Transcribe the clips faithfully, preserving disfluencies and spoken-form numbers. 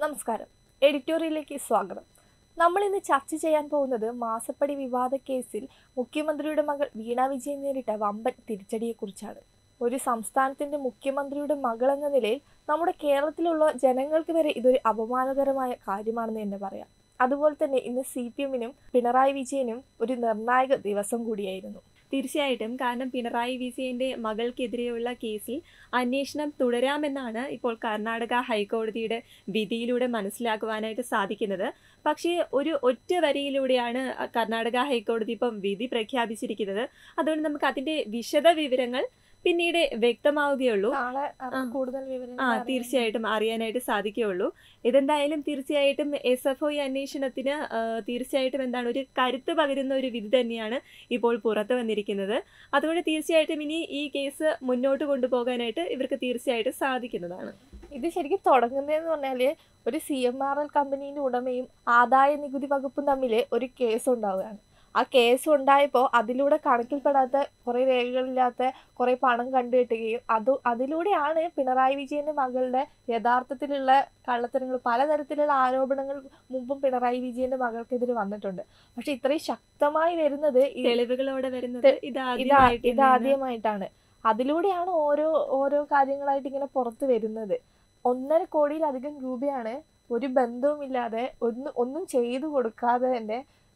നമസ്കാരം. എഡിറ്റോറിയലിലേക്ക് സ്വാഗതം. നമ്മൾ ഇന്ന് ചർച്ച ചെയ്യാൻ പോകുന്നത് മാസപ്പടി വിവാദ കേസിൽ മുഖ്യമന്ത്രിയുടെ മകൾ വീണ വിജയൻ നേരിട്ട വമ്പൻ തിരിച്ചടിയെക്കുറിച്ചാണ്. ഒരു സംസ്ഥാനത്തിന്റെ മുഖ്യമന്ത്രിയുടെ മകൾ എന്ന നിലയിൽ നമ്മുടെ കേരളത്തിലുള്ള ജനങ്ങൾക്ക് വരെ ഇതൊരു അപമാനകരമായ കാര്യമാണെന്ന് തന്നെ പറയാം. അതുപോലെ തന്നെ ഇന്ന് സി പി എമ്മിനും പിണറായി വിജയനും ഒരു നിർണായക ദിവസം കൂടിയായിരുന്നു. തീർച്ചയായിട്ടും. കാരണം പിണറായി വിജയന്റെ മകൾക്കെതിരെയുള്ള കേസിൽ അന്വേഷണം തുടരാമെന്നാണ് ഇപ്പോൾ കർണാടക ഹൈക്കോടതിയുടെ വിധിയിലൂടെ മനസ്സിലാക്കുവാനായിട്ട് സാധിക്കുന്നത്. പക്ഷേ ഒരു ഒറ്റ വരിയിലൂടെയാണ് കർണാടക ഹൈക്കോടതി ഇപ്പം വിധി പ്രഖ്യാപിച്ചിരിക്കുന്നത്. അതുകൊണ്ട് നമുക്ക് അതിന്റെ വിശദ വിവരങ്ങൾ പിന്നീട് വ്യക്തമാവുകയുള്ളൂ. നാളെ കൂടുതൽ ആ തീർച്ചയായിട്ടും അറിയാനായിട്ട് സാധിക്കുകയുള്ളൂ. ഇതെന്തായാലും തീർച്ചയായിട്ടും എസ് എഫ് ഐ അന്വേഷണത്തിന് തീർച്ചയായിട്ടും എന്താണ് ഒരു കരുത്ത് പകരുന്ന ഒരു വിധി തന്നെയാണ് ഇപ്പോൾ പുറത്തു വന്നിരിക്കുന്നത്. അതുകൊണ്ട് തീർച്ചയായിട്ടും ഇനി ഈ കേസ് മുന്നോട്ട് കൊണ്ടുപോകാനായിട്ട് ഇവർക്ക് തീർച്ചയായിട്ടും സാധിക്കുന്നതാണ്. ഇത് ശരിക്കും തുടങ്ങുന്നതെന്ന് പറഞ്ഞാൽ ഒരു സി എം ആർ എൽ കമ്പനീൻ്റെ ഉടമയും ആദായ നികുതി വകുപ്പും തമ്മിൽ ഒരു കേസ് ഉണ്ടാവുകയാണ്. ആ കേസ് ഉണ്ടായപ്പോൾ അതിലൂടെ കണക്കിൽപ്പെടാത്ത കുറേ രേഖകളില്ലാത്ത കുറേ പണം കണ്ടുകെട്ടുകയും അത് അതിലൂടെയാണ് പിണറായി വിജയൻ്റെ മകളുടെ യഥാർത്ഥത്തിലുള്ള കള്ളത്തരങ്ങൾ, പലതരത്തിലുള്ള ആരോപണങ്ങൾ മുമ്പും പിണറായി വിജയൻ്റെ മകൾക്കെതിരെ വന്നിട്ടുണ്ട്. പക്ഷെ ഇത്രയും ശക്തമായി വരുന്നത് തെളിവുകളോടെ വരുന്നത് ഇതാദ്യമായിട്ടാണ്. അതിലൂടെയാണ് ഓരോ ഓരോ കാര്യങ്ങളായിട്ട് ഇങ്ങനെ പുറത്ത് വരുന്നത്. ഒന്നര കോടിയിലധികം രൂപയാണ് ഒരു ബന്ധവുമില്ലാതെ ഒന്നും ഒന്നും ചെയ്തു കൊടുക്കാതെ തന്നെ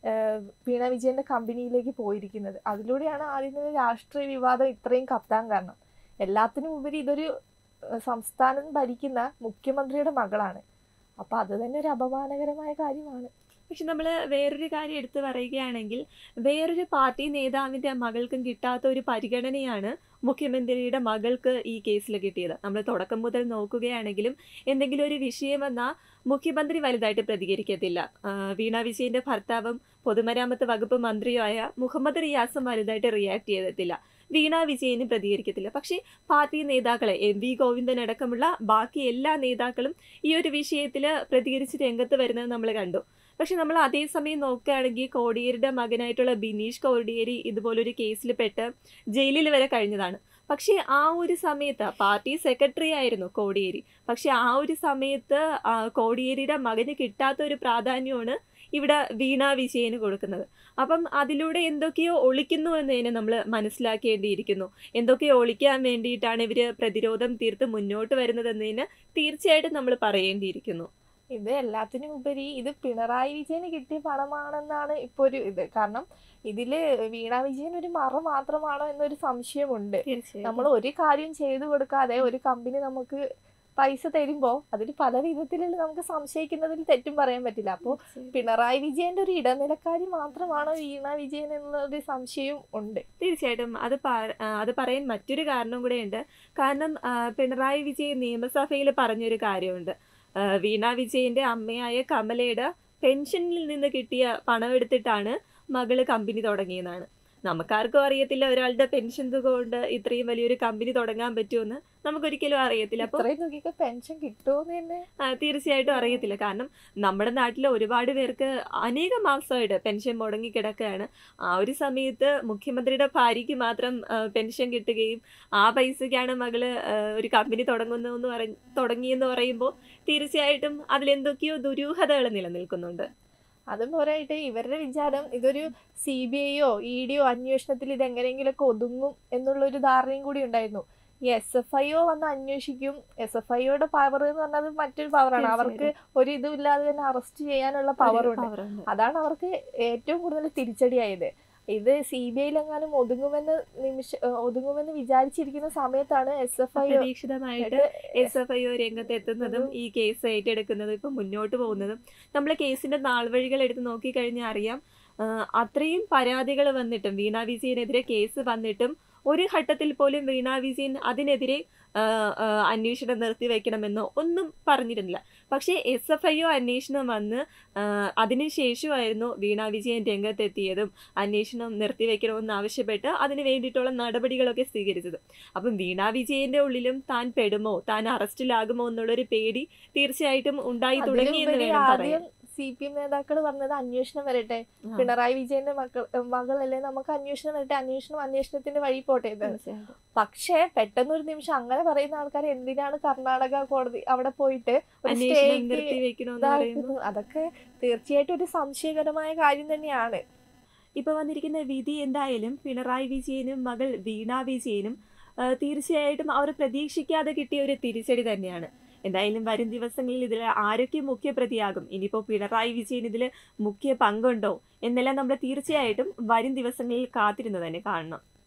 വീണ വിജയന്റെ കമ്പനിയിലേക്ക് പോയിരിക്കുന്നത്. അതിലൂടെയാണ് ആദ്യം രാഷ്ട്രീയ വിവാദം ഇത്രയും കത്താൻ കാരണം. എല്ലാത്തിനും ഉപരി ഇതൊരു സംസ്ഥാനം ഭരിക്കുന്ന മുഖ്യമന്ത്രിയുടെ മകളാണ്. അപ്പം അത് തന്നെ ഒരു അപമാനകരമായ കാര്യമാണ്. പക്ഷെ നമ്മൾ വേറൊരു കാര്യം എടുത്തു പറയുകയാണെങ്കിൽ വേറൊരു പാർട്ടി നേതാവിൻ്റെ മകൾക്കും കിട്ടാത്ത ഒരു പരിഗണനയാണ് മുഖ്യമന്ത്രിയുടെ മകൾക്ക് ഈ കേസിൽ കിട്ടിയത്. നമ്മൾ തുടക്കം മുതൽ നോക്കുകയാണെങ്കിലും എന്തെങ്കിലും ഒരു വിഷയം വന്നാൽ മുഖ്യമന്ത്രി വലുതായിട്ട് പ്രതികരിക്കത്തില്ല. വീണ വിജയൻ്റെ ഭർത്താവും പൊതുമരാമത്ത് വകുപ്പ് മന്ത്രിയുമായ മുഹമ്മദ് റിയാസും വലുതായിട്ട് റിയാക്ട് ചെയ്തിട്ടില്ല. വീണ വിജയനും പ്രതികരിക്കത്തില്ല. പക്ഷേ പാർട്ടി നേതാക്കളെ എം വി ഗോവിന്ദൻ അടക്കമുള്ള ബാക്കി എല്ലാ നേതാക്കളും ഈ ഒരു വിഷയത്തിൽ പ്രതികരിച്ച് രംഗത്ത് വരുന്നത് നമ്മൾ കണ്ടു. പക്ഷെ നമ്മൾ അതേസമയം നോക്കുകയാണെങ്കിൽ കോടിയേരിയുടെ മകനായിട്ടുള്ള ബിനീഷ് കോടിയേരി ഇതുപോലൊരു കേസിൽ പെട്ട് ജയിലിൽ വരെ കഴിഞ്ഞതാണ്. പക്ഷേ ആ ഒരു സമയത്ത് പാർട്ടി സെക്രട്ടറി ആയിരുന്നു കോടിയേരി. പക്ഷെ ആ ഒരു സമയത്ത് കോടിയേരിയുടെ മകന് കിട്ടാത്ത ഒരു പ്രാധാന്യമാണ് ഇവിടെ വീണ വിജയന് കൊടുക്കുന്നത്. അപ്പം അതിലൂടെ എന്തൊക്കെയോ ഒളിക്കുന്നു എന്നതിനെ നമ്മൾ മനസ്സിലാക്കേണ്ടിയിരിക്കുന്നു. എന്തൊക്കെയോ ഒളിക്കാൻ വേണ്ടിയിട്ടാണ് ഇവർ പ്രതിരോധം തീർത്ത് മുന്നോട്ട് വരുന്നതെന്നതിന് തീർച്ചയായിട്ടും നമ്മൾ പറയേണ്ടിയിരിക്കുന്നു. ഇത് എല്ലാത്തിനും ഉപരി ഇത് പിണറായി വിജയന് കിട്ടിയ പണമാണെന്നാണ് ഇപ്പോൾ ഒരു ഇത്. കാരണം ഇതില് വീണ വിജയൻ ഒരു മറ മാത്രമാണോ എന്നൊരു സംശയമുണ്ട്. നമ്മൾ ഒരു കാര്യം ചെയ്തു കൊടുക്കാതെ ഒരു കമ്പനി നമുക്ക് പൈസ തരുമ്പോൾ അതിൽ പല വിധത്തിലുള്ള നമുക്ക് സംശയിക്കുന്നതിൽ തെറ്റും പറയാൻ പറ്റില്ല. അപ്പോൾ പിണറായി വിജയന്റെ ഒരു ഇടനിലക്കാരി മാത്രമാണോ വീണ വിജയൻ എന്നുള്ളൊരു സംശയവും ഉണ്ട്. തീർച്ചയായിട്ടും അത് അത് പറയാൻ മറ്റൊരു കാരണം കൂടെ ഉണ്ട്. കാരണം പിണറായി വിജയൻ നിയമസഭയിൽ പറഞ്ഞൊരു കാര്യമുണ്ട്. വീണ വിജയന്റെ അമ്മയായ കമലയുടെ പെൻഷനിൽ നിന്ന് കിട്ടിയ പണം എടുത്തിട്ടാണ് മകള് കമ്പനി തുടങ്ങിയതാണ്. നമുക്കാർക്കും അറിയത്തില്ല ഒരാളുടെ പെൻഷൻ തുക കൊണ്ട് ഇത്രയും വലിയൊരു കമ്പനി തുടങ്ങാൻ പറ്റുമെന്ന് നമുക്കൊരിക്കലും അറിയത്തില്ല. അപ്പോൾ പെൻഷൻ കിട്ടുമെന്ന് തന്നെ തീർച്ചയായിട്ടും അറിയത്തില്ല. കാരണം നമ്മുടെ നാട്ടിൽ ഒരുപാട് പേർക്ക് അനേകം മാസമായിട്ട് പെൻഷൻ മുടങ്ങി കിടക്കുകയാണ്. ആ ഒരു സമയത്ത് മുഖ്യമന്ത്രിയുടെ ഭാര്യയ്ക്ക് മാത്രം പെൻഷൻ കിട്ടുകയും ആ പൈസയ്ക്കാണ് മകള് ഒരു കമ്പനി തുടങ്ങുന്നു എന്ന് പറ തുടങ്ങിയെന്ന് പറയുമ്പോൾ തീർച്ചയായിട്ടും അതിലെന്തൊക്കെയോ ദുരൂഹതകൾ നിലനിൽക്കുന്നുണ്ട്. അതും പോരായിട്ട് ഇവരുടെ വിചാരം ഇതൊരു സി ബി ഐയോ ഇ ഡിയോ അന്വേഷണത്തിൽ ഇതെങ്ങനെയെങ്കിലൊക്കെ ഒതുങ്ങും എന്നുള്ളൊരു ധാരണയും കൂടി ഉണ്ടായിരുന്നു. ഈ എസ് എഫ് ഐ ഒ വന്ന് അന്വേഷിക്കും. എസ് എഫ് ഐ ഒയുടെ പവർ എന്ന് പറഞ്ഞത് മറ്റൊരു പവറാണ്. അവർക്ക് ഒരു ഇതും ഇല്ലാതെ തന്നെ അറസ്റ്റ് ചെയ്യാനുള്ള പവറുണ്ട്. അതാണ് അവർക്ക് ഏറ്റവും കൂടുതൽ തിരിച്ചടിയായത്. ഇത് സി ബി ഐയിലെങ്ങാനും ഒതുങ്ങുമെന്ന് നിമിഷ ഒതുങ്ങുമെന്ന് വിചാരിച്ചിരിക്കുന്ന സമയത്താണ് എസ് എഫ് ഐ അപ്രതീക്ഷിതമായിട്ട് എസ് എഫ് ഐ ഒ രംഗത്ത് എത്തുന്നതും ഈ കേസ് ഏറ്റെടുക്കുന്നതും ഇപ്പം മുന്നോട്ട് പോകുന്നതും. നമ്മൾ കേസിന്റെ നാൾവഴികൾ എടുത്ത് നോക്കിക്കഴിഞ്ഞാൽ അറിയാം. അത്രയും പരാതികൾ വന്നിട്ടും വീണ വിജയനെതിരെ കേസ് വന്നിട്ടും ഒരു ഘട്ടത്തിൽ പോലും വീണ വിജയൻ അതിനെതിരെ അന്വേഷണം നിർത്തിവെക്കണമെന്നോ ഒന്നും പറഞ്ഞിരുന്നില്ല. പക്ഷേ എസ് എഫ് ഐ ഒ അന്വേഷണം വന്ന് അതിനുശേഷമായിരുന്നു വീണ വിജയൻ രംഗത്തെത്തിയതും അന്വേഷണം നിർത്തിവെക്കണമെന്ന് ആവശ്യപ്പെട്ട് അതിന് വേണ്ടിയിട്ടുള്ള നടപടികളൊക്കെ സ്വീകരിച്ചത്. അപ്പം വീണ വിജയന്റെ ഉള്ളിലും താൻ പെടുമോ, താൻ അറസ്റ്റിലാകുമോ എന്നുള്ളൊരു പേടി തീർച്ചയായിട്ടും ഉണ്ടായി തുടങ്ങി എന്ന് വേണം പറയാൻ. സി പി എം നേതാക്കൾ പറഞ്ഞത് അന്വേഷണം വരട്ടെ, ആ, പിണറായി വിജയന്റെ മക്കൾ മകളല്ലേ, നമുക്ക് അന്വേഷണം വരട്ടെ, അന്വേഷണം അന്വേഷണത്തിന്റെ വഴി പോട്ടെ എന്ന്. തീർച്ചയായിട്ടും. പക്ഷേ പെട്ടെന്നൊരു നിമിഷം അങ്ങനെ പറയുന്ന ആൾക്കാർ എന്തിനാണ് കർണാടക കോടതി അവിടെ പോയിട്ട് ഒരു അന്വേഷണം സ്റ്റേക്ക് നിർത്തി വെക്കണമെന്ന് പറയുമ്പോൾ ഇതാക്കുന്നത്? അതൊക്കെ തീർച്ചയായിട്ടും ഒരു സംശയകരമായ കാര്യം തന്നെയാണ്. ഇപ്പൊ വന്നിരിക്കുന്ന വിധി എന്തായാലും പിണറായി വിജയനും മകൾ വീണ വിജയനും ആ, തീർച്ചയായിട്ടും അവർ പ്രതീക്ഷിക്കാതെ കിട്ടിയ ഒരു തിരിച്ചടി തന്നെയാണ്. എന്തായാലും വരും ദിവസങ്ങളിൽ ഇതിൽ ആരൊക്കെ മുഖ്യപ്രതിയാകും, ഇനിയിപ്പോൾ പിണറായി വിജയൻ ഇതിൽ മുഖ്യ പങ്കുണ്ടോ എന്നെല്ലാം നമ്മൾ തീർച്ചയായിട്ടും വരും ദിവസങ്ങളിൽ കാത്തിരുന്ന് തന്നെ കാണണം.